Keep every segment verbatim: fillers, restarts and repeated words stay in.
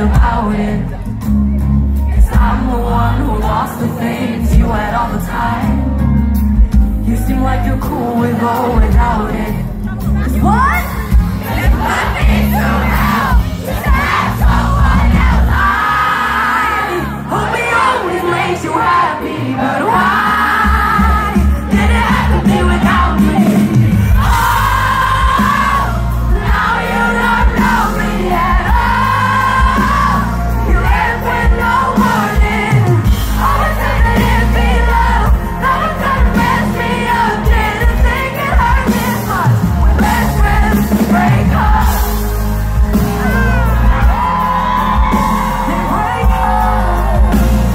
about it. 'Cause I'm the one who lost the things you had all the time. You seem like you're cool with or without it. 'Cause what? If I need to help, just have someone else. I hope it always makes you happy, but why did it have to be without me? Oh, now you don't know me at all. You left with no warning. Always said that it'd be love. Now it's gonna mess me up. Didn't think it hurt this much when best friends break up. They break up.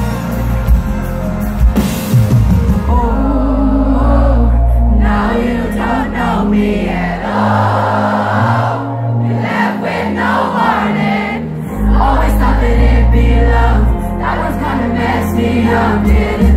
Oh, now you don't know me at all. You left with no warning. Always thought that it'd be love. That was gonna mess me up, didn't